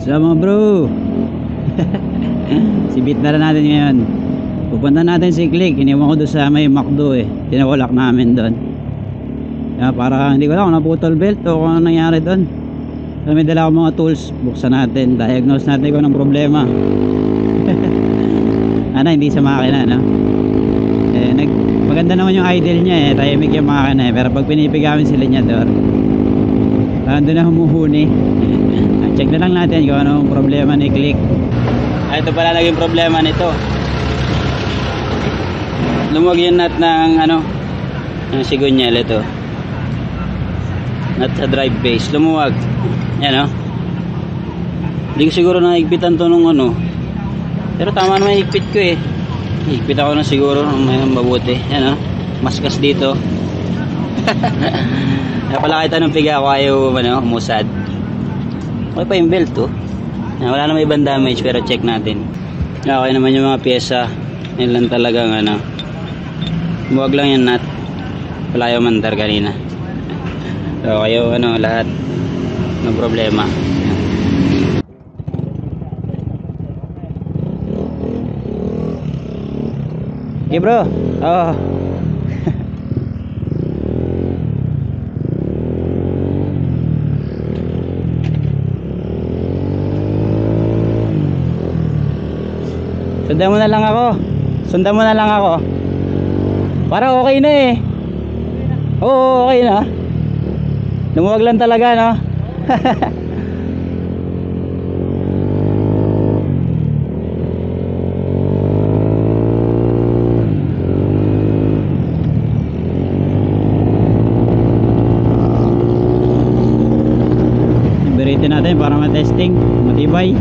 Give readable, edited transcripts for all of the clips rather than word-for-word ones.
So mga bro, sibit na natin ngayon. Pupunta natin si Click. Iniwan ko doon sa may McDo eh. Tinawalak namin doon. Kaya para hindi ko alam kung naputol belt o kung ano nangyari doon. So may dala akong mga tools. Buksan natin, diagnose natin kung anong problema. Ano, hindi sa makina no? Eh, maganda naman yung idle niya eh. Tahimik yung makina eh. Pero pag pinipigamin si linyador, doon na humuhuni. Check na lang natin kung anong problema ni Click. Ito pala naging problema nito. Lumuwag yung nut ng ano, yung sigunyal ito. Nut sa drive base, lumuwag. Yan o. Hindi ko siguro naigpitan to nung ano. Pero tama naman higpit ko eh. Higpit ako na siguro ng may mabuti. Yan o. Maskas dito. Kaya pala kita ng piga ako ayaw ano, umusad. Okay pa yung belt oh. Wala naman ibang damage pero check natin. Okay naman yung mga pyesa. Yan lang talagang ano. Huwag lang yung nut. Wala yung mandar kanina. So kayo ano lahat. No problema. Okay bro. Oh. Sundan mo na lang ako. Sundan mo na lang ako. Para okay na eh. Oo, okay na. Lumuwag lang talaga, no? Iberitin natin para matesting. Matibay.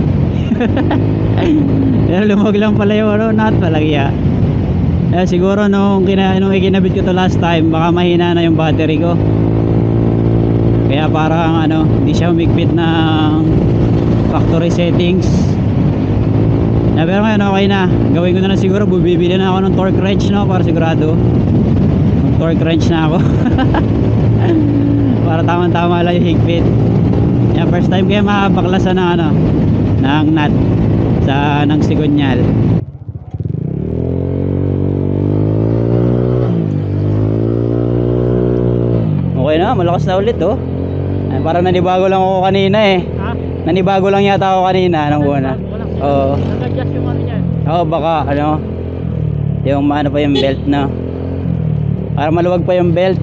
Pero lumog lang pala yung ano, nut palagya. Siguro nung ikinabit ko to last time, baka mahina na yung battery ko. Kaya parang ano, hindi siya humigpit ng factory settings. Pero ngayon okay na. Gawin ko na lang siguro, bubibili na ako ng torque wrench, no, para sigurado. Mag torque wrench na ako. Para tama-tama lang yung higpit. First time kaya makabaklasan ng ano, ng nut sa ng sigunyal. Okay na, malakas na ulit oh. Parang nanibago lang ako kanina eh. Ha? Nanibago lang yata ako kanina nung una. Oo. Nag-adjust yung ano niyan. Oo, baka ano, yung ano pa yung belt na. Para maluwag pa yung belt.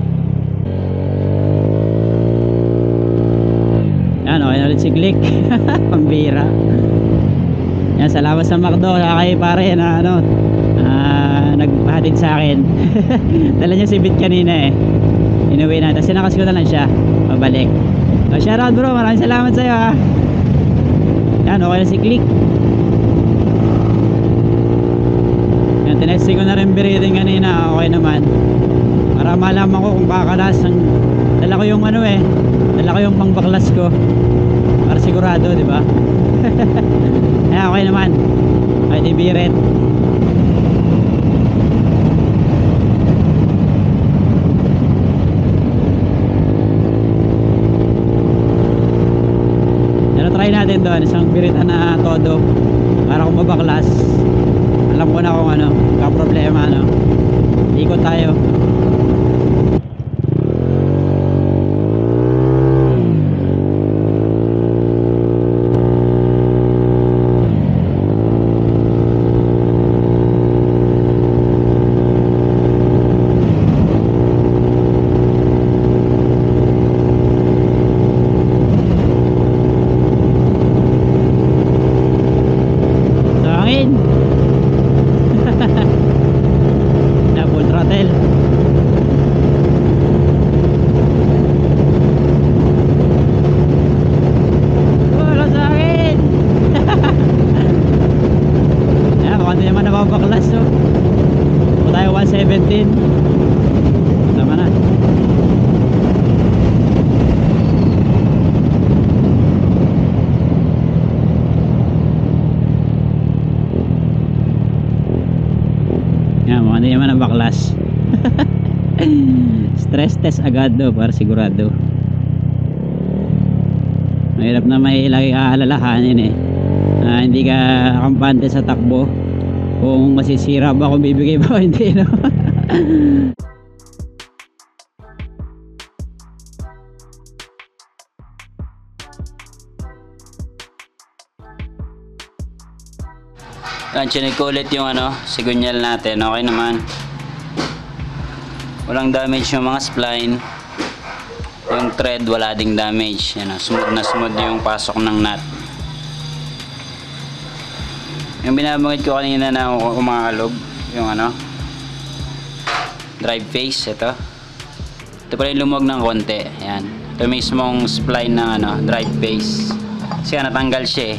Yan, okay na ulit si Click. Pambira. Yan, salamat sa McDo sa kay pare na ano, nagpahatid sa akin. Dala niya si Bit kanina eh. Inuwi na, tapos sinakas ko na lang siya pabalik. So shoutout bro, maraming salamat sa iyo ha. Yan, okay na si Click. Yan, tinesting ko na rin breathing kanina. Okay naman. Para malaman ko kung kakalas. Dala ko yung ano eh, dala ko yung pangbaklas ko para sigurado, di ba? Ayan, okay naman. Kahit ibirit. Pero try natin doon isang biritan na todo para kung mabaklas alam ko na kung ano kaproblema, no? Ikot tayo. Baklas no. O tayo 117. Tama na. Yan, mga hindi naman ang baklas. Stress test agad do para sigurado. mahirap na may aalalahanin eh. Hindi ka kampante sa takbo kung masisira ba, kung bibigay ba o hindi, no? Chinig ko ulit yung sigunyal natin. Okay naman, walang damage yung mga spline. Yung thread wala ding damage. Smooth na smooth yung pasok ng nut. Yung binabangit ko kanina na umakalog, yung drive face, ito pa rin lumuwag ng konti. Yan, ito mismong spline ng drive face kasi natanggal siya eh.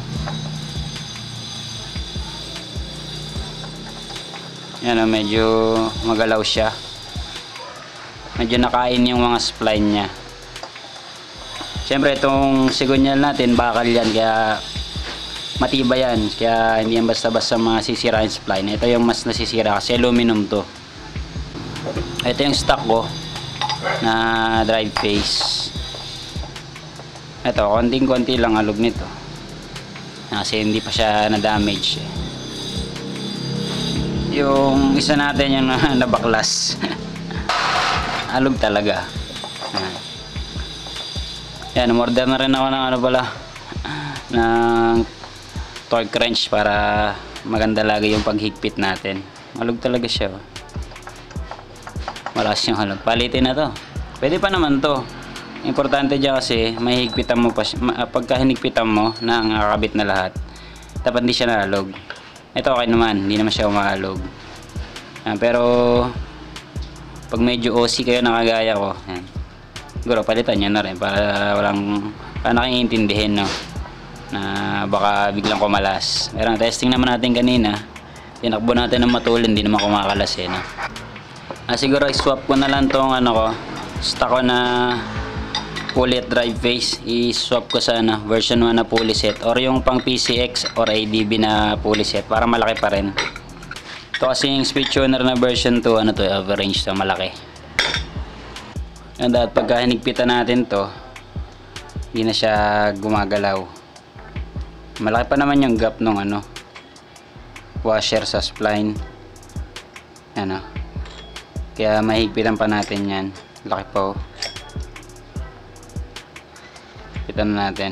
Yan, medyo magalaw siya, medyo nakain yung mga spline nya. Siyempre itong sigunyal natin bakal yan, kaya matibay yan, kaya hindi yan basta-basta masisira yung spline. Ito yung mas nasisira kasi aluminum to. Ito yung stock ko na drive face. Ito, konting-konti lang alog nito kasi hindi pa siya na-damage eh. Yung isa natin yung nabaklas alog talaga. Yan, umorder na rin ako ng ng torque wrench para maganda lagi yung paghigpit natin. Alog talaga siya. Malakas yung halog. Palitin na to. Pwede pa naman to. Importante dyan kasi mahigpitan mo pa. Pagka hinigpitan mo na nakakabit na lahat, dapat hindi siya nalog. Ito okay naman, hindi naman siya umalog. Pero pag medyo OC kayo nakagaya ko, yan, siguro palitan nyo na rin para nakiintindihin, no, na baka biglang kumalas. Pero testing naman natin kanina, tinakbo natin ng matulin, hindi naman kumakalas eh, no? Siguro i-swap ko na lang tong stock ko na pulley at drive face, i-swap ko sa version 1 na pulley set or yung pang PCX or ADB na pulley set para malaki pa rin. Ito kasi yung speed tuner na version 2, average to, malaki. And at pagka hinigpitan natin to, hindi na siya gumagalaw. Malaki pa naman yung gap nung washer sa spline. Kaya mahigpitan pa natin yan. Laki pa oh. Higpitan na natin.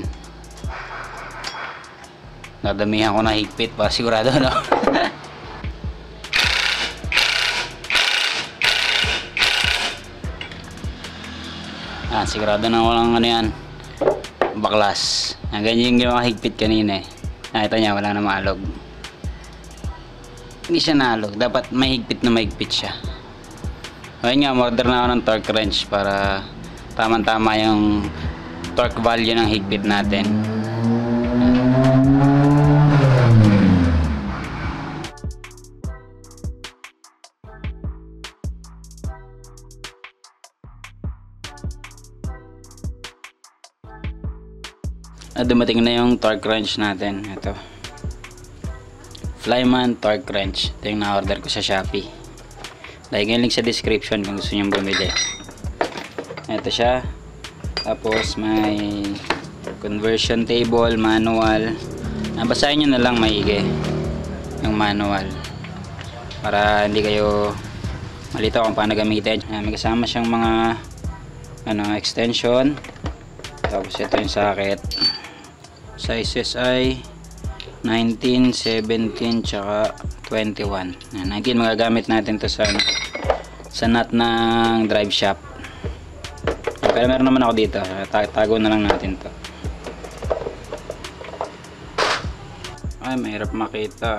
Nadamihan ko na higpit para sigurado, no? Sigurado na walang yan, baklas. Ganyan yung mga higpit kanina eh. Nakita niya wala na maalog. Hindi siya naalog. Dapat may higpit siya. Ayun nga, order na ako ng torque wrench para tamang-tama yung torque value ng higpit natin. Dumating na yung torque wrench natin. Ito, Flyman torque wrench. Ito yung na-order ko sa Shopee. Dahil yung link sa description kung gusto nyo bumili. Ito siya. Tapos may conversion table, manual. Basahin nyo na lang maigi yung manual para hindi kayo malito kung paano gamitin. May kasama siyang mga extension. Tapos ito yung socket. Sizes ay 19, 17, tsaka 21. 19 magagamit natin to sa nut ng drive shaft. Pero meron naman ako dito. Tago na lang natin to. Ay, mahirap makita.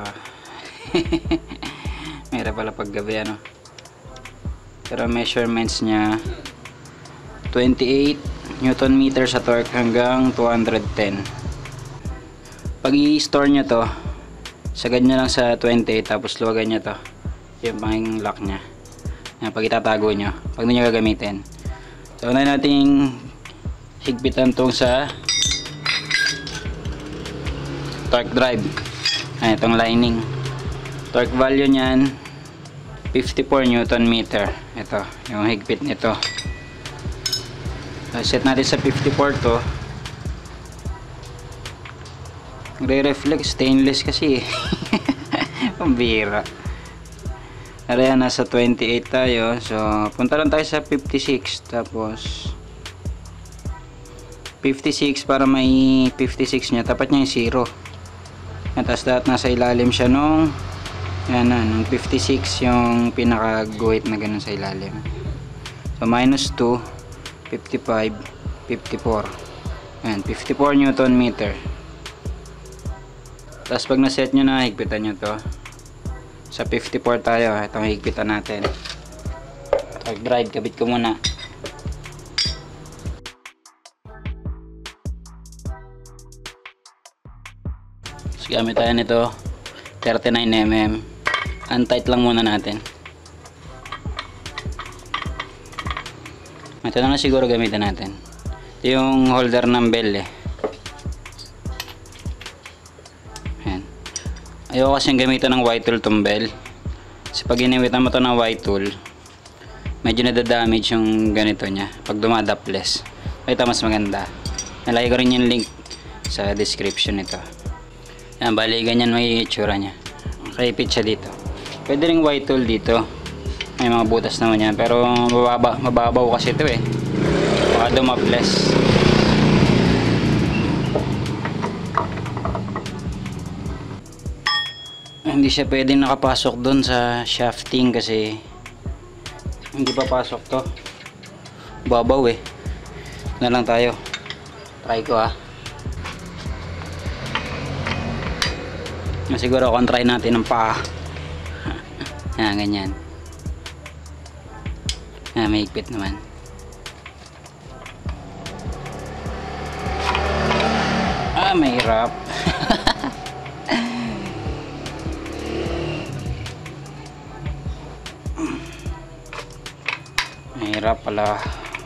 Mahirap pala paggabi, Pero measurements niya 28 Newton meter sa torque hanggang 210. Pag i-store nyo to, sagad nyo lang sa 28, tapos luwagan nyo to, yung pang lock nya. Pag itatago nyo, pag nyo gagamitin. So unahin natin higpitan tong sa torque drive. Itong lining, torque value nyan 54 Newton meter. Ito yung higpit nito. So, set natin sa 54 to. Re-reflex, stainless kasi eh. Pambira. Ayan, nasa 28 tayo. So, punta lang tayo sa 56. Tapos 56 para may 56 niya. Tapat niya yung 0. At tapos lahat nasa ilalim siya nung yan na, nung 56 yung pinaka-guhit na ganun sa ilalim. So, minus 2, 55, 54. Ayan, 54 Newton meter. Tapos pag na-set nyo na, higpitan nyo to. Sa 54 tayo. Itong higpitan natin. Torque drive, kabit ko muna. So, gamit tayo nito 39mm. Untight lang muna natin. Ito na siguro gamitin natin. Ito yung holder ng bell eh. Ayoko kasing gamitan ng white tool tong bell. Kasi pag ginamitan mo to ng white tool, medyo nadadamage yung ganito niya pag dumadaples. Ito mas maganda. Nalagay ko rin yung link sa description nito. Yan, bali ganyan may itsura niya. Kaipit siya dito. Pwede ring white tool dito. May mga butas naman yan. Pero mababaw kasi ito eh. Baka dumaples. Hindi siya pwedeng nakapasok doon sa shafting kasi hindi pa pasok to. Babaw eh. Na lang tayo. Try ko ah. Siguro kung try natin ng paa. Yan, ganyan. Yan, may higpit naman. Mahirap. Mahirap pala.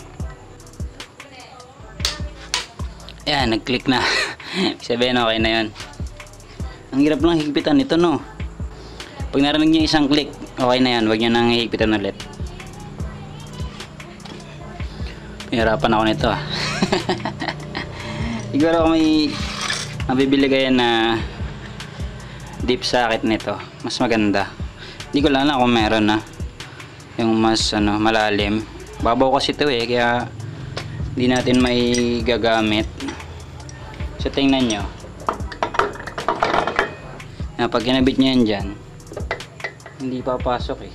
Ayan, nag-click na. Sabihin okay na yun. Ang hirap lang higpitan nito no. Pag narinig nyo isang click, okay na yan. Huwag nyo nang higpitan ulit. Mahirapan ako nito ah. Siguro kung may mabibili kayo na deep socket nito, mas maganda. Hindi ko lang alam kung meron na yung mas malalim. Babaw kasi ito eh, kaya hindi natin may gagamit. So tingnan nyo, pag kinabit nyo yan dyan, hindi papasok eh.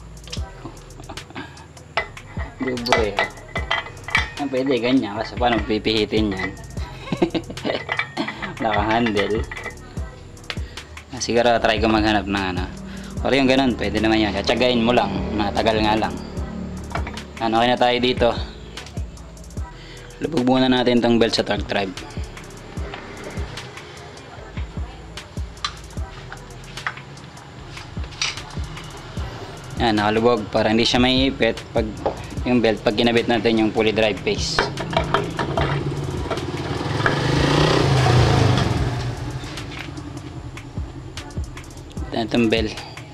Dubo eh. Pwede ganyan kasi paano pipihitin yan. Naka-handle. Siguro try ko maghanap ng pero yung ganun, pwede naman yan. Tsagain mo lang. Matagal nga lang. Okay na tayo dito. Lubog muna natin tong belt sa torque drive. Yan, nakalubog para hindi siya maiipit pag yung belt pag ginabit natin yung pulley drive face. Ito itong belt.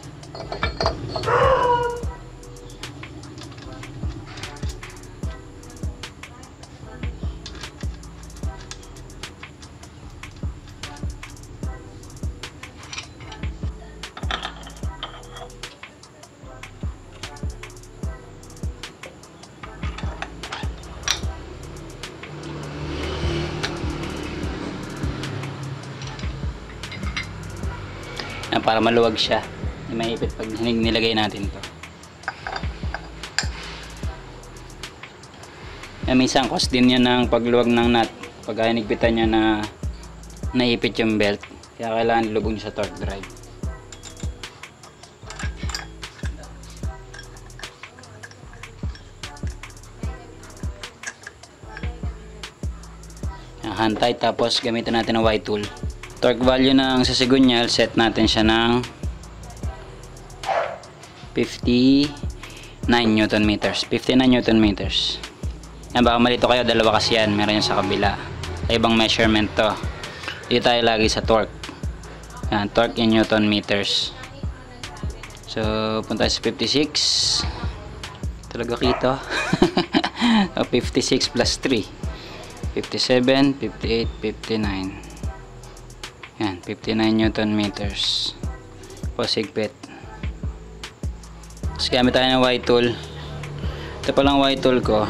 Para maluwag siya, may maipit pag nilagay natin to. May isang cost din yan ng pagluwag ng nut pag hinigpitan nyo na naipit yung belt, kaya kailangan lubog nyo sa torque drive. Hand tight, tapos gamitin natin ang white tool. Torque value ng sa sigunyal, set natin siya ng 59 Newton meters. 59 Newton meters. Yan, baka malito kayo, dalawa kasi yan. Meron yung sa kabila. Ibang measurement to. Dito tayo lagi sa torque. Yan, torque in Newton meters. So, punta sa 56. Talaga kita. 56 plus 3. 57, 58, 59. Yan, 59 Newton meters. Tapos higpit. Tapos gamit tayo ng Y-tool. Ito palang Y-tool ko.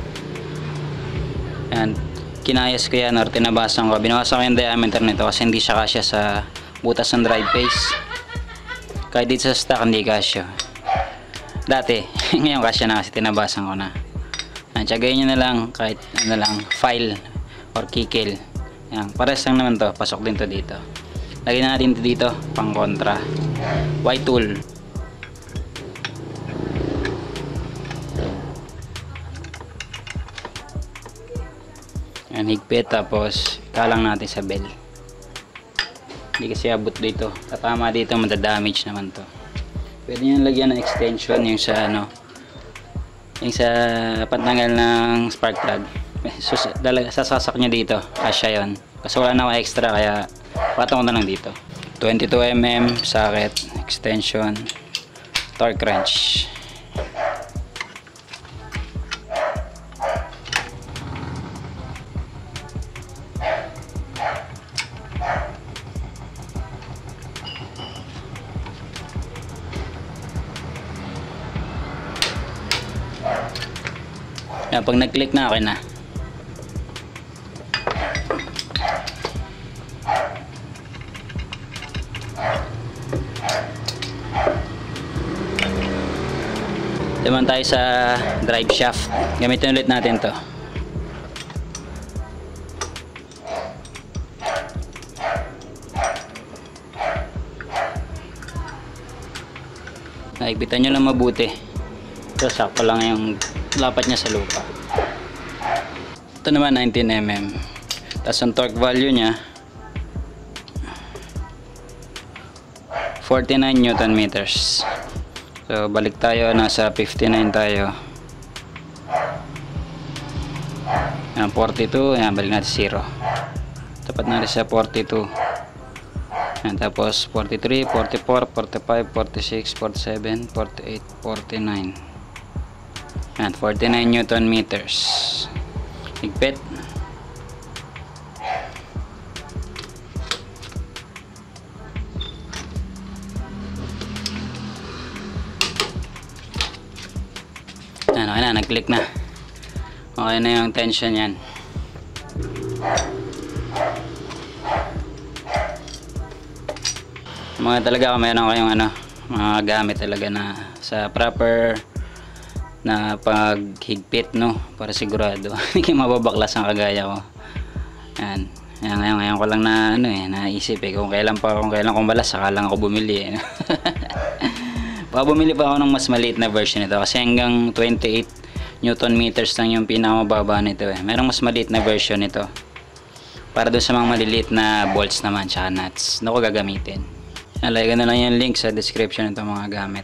Yan, kinayas ko yan or tinabasan ko. Binawasan ko yung diameter nito kasi hindi siya kasya sa butas ng drive face. Kahit dito sa stock hindi kasya. Dati, ngayon kasya na kasi tinabasan ko na. Yan, tiyagayin nyo na lang kahit ano lang, file or kikil. Yan, pares lang naman to. Pasok din to dito. Lagyan na natin ito dito, pang kontra. Y-tool. Yan, higpit, tapos kalang natin sa bell. Hindi kasi abot dito. Tatama dito, madadamage naman to. Pwede nyo lagyan ng extension yung sa ano, yung sa pantanggal ng spark plug. Sasasak nyo dito, kasya yun. Kasi wala na ako extra, kaya patong ko na lang dito. 22mm socket, extension, torque wrench. Yan, pag nag-click na, okay na. Naman tayo sa drive shaft. Gamitin ulit natin to. Naigpitan nyo lang mabuti. Ito, sakto lang yung lapat niya sa lupa. Ito naman 19mm. Tapos ang torque value niya 49 Newton meters. So balik tayo, nasa 59 tayo. Yan, 42. Yan, balik natin 0. Tapat natin sa 42. Yan, tapos 43, 44, 45, 46, 47, 48, 49. Yan, 49 Newton meters. Higpit. Yan, okay na, nag-click na. Okay na yung tension yan. Mga talaga, mayroon kayong ano, mga gamit talaga na sa proper na paghigpit, no, para sigurado hindi kayo mababaklas ang kagaya ko. Yan, ngayon ko lang na ano naisip kung kailan kong balas saka lang ako bumili bumili pa ako ng mas maliit na version nito kasi hanggang 28 Newton meters lang yung pinakamababa nito Merong mas maliit na version nito para doon sa mga maliliit na bolts naman tsaka nuts na ko gagamitin. Nalagay na lang yung link sa description nito mga gamit.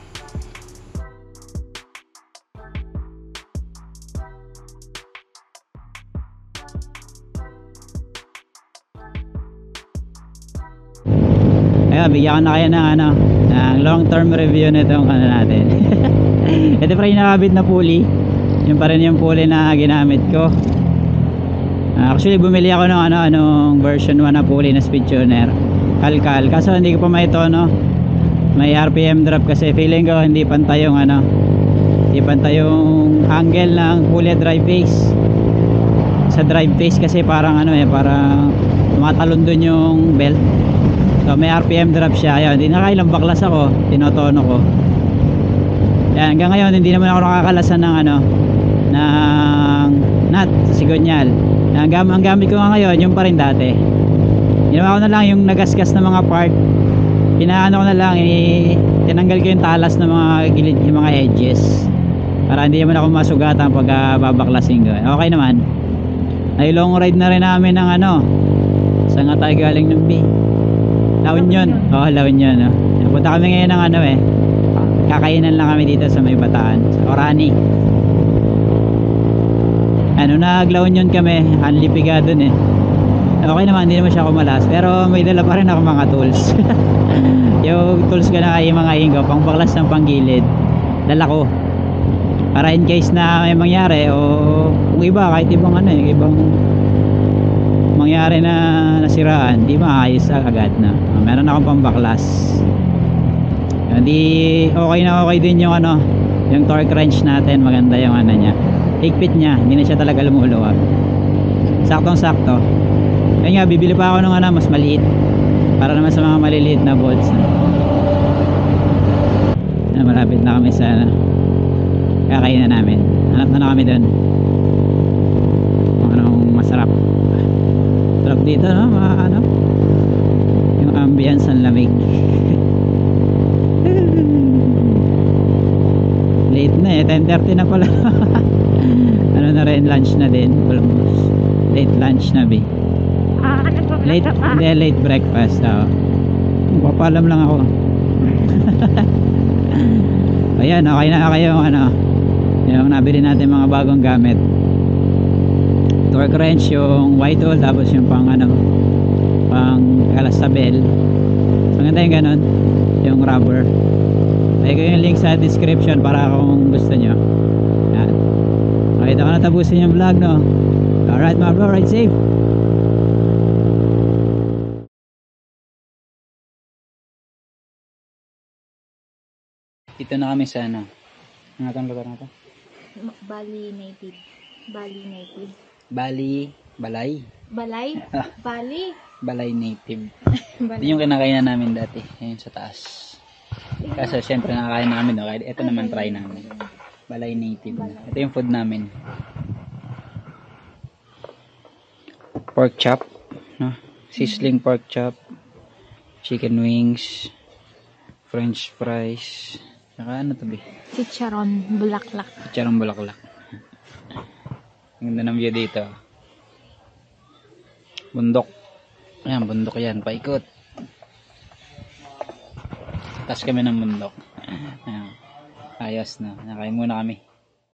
Ayun, bigyan ko na kayo ng ano, ng long term review nitong ano natin. Ito pa rin nakabit na pulley. Yung pa rin yung pulley na ginamit ko. Actually bumili ako ng anong version 1 na pulley na speed tuner. Kalkal. Kaso hindi ko pa may tono. May RPM drop kasi feeling ko hindi pantay yung ano. Hindi pantay yung angle ng pulley drive face. Sa drive face kasi parang ano parang tumatalon dun yung belt. So may RPM drop siya. Ayun, hindi nakailang baklas ako, tinotono ko. Yan, hanggang ngayon hindi naman ako nakakalasan ng ano, ng nut sa sigonyal. Ang gamit ko nga ngayon, yung pa rin dati. Ginawa ko na lang yung nagasgas na mga part. Pinaano ko na lang, tinanggal ko yung talas ng mga gilid, yung mga edges. Para hindi naman ako masugatan pag babaklasin ko. Okay naman. Ay long ride na rin namin ng ano. Saan nga tayo galing ng B? La Union. La Union. Punta kami ngayon ng ano kakainan lang kami dito sa may Bataan, sa Orani. Nag-La Union kami, Anlipiga dun Okay naman, hindi naman siya kumalas, pero may dala pa rin ako mga tools. Yung tools ko na mga ingo, pang baklas ng panggilid, dala ko. Para in case na may mangyari o kung iba, kahit ibang ibang mangyari na nasiraan, di maayos agad na. Meron akong pambaklas. Hindi okay na okay din yung ano, yung torque wrench natin, maganda yung ano niya. Higpit niya, hindi na siya talaga lumuluwag. Saktong sakto. Kaya nga bibili pa ako ng ano, mas maliit. Para naman sa mga maliliit na bolts. Malapit na kami sa ano, kakain na namin. Hanap na kami doon. Kung anong masarap. Sarap dito, no? Mga ano, yung ambience ang lamig. Late na eh, 10:30 na pala. Ano na rin, lunch na din. Almost. Late lunch na be. Late, hindi, late breakfast. Papalam lang ako. Ayan, okay na kayo ano, yung nabili natin mga bagong gamit. Torque wrench, yung white tool, tapos yung pang ano, pang kalasabel. Maganda yung ganun, yung rubber. Lagay ko yung link sa description para kung gusto nyo. Yan. Okay, ito ka na tapusin yung vlog, no? Alright mga bro, ride safe. Dito na kami sa ano, ang atang lugar na to? Bali native. Bali native. Bali, Balay. Balay? Bali? Balay native. Balay. Ito yung kinakainan namin dati, ayun sa taas. Kasi syempre nakakain namin, no? Ito naman try namin. Balay native. Ito yung food namin. Pork chop, no? Sizzling pork chop, chicken wings, french fries, saka ano to be? Chicharon, bulaklak. Chicharon bulaklak. Ang ganda ng view dito. Bundok. Ayan, bundok yan. Paikot. Taas kami ng bundok. Ayan. Ayos na. Nakain muna kami.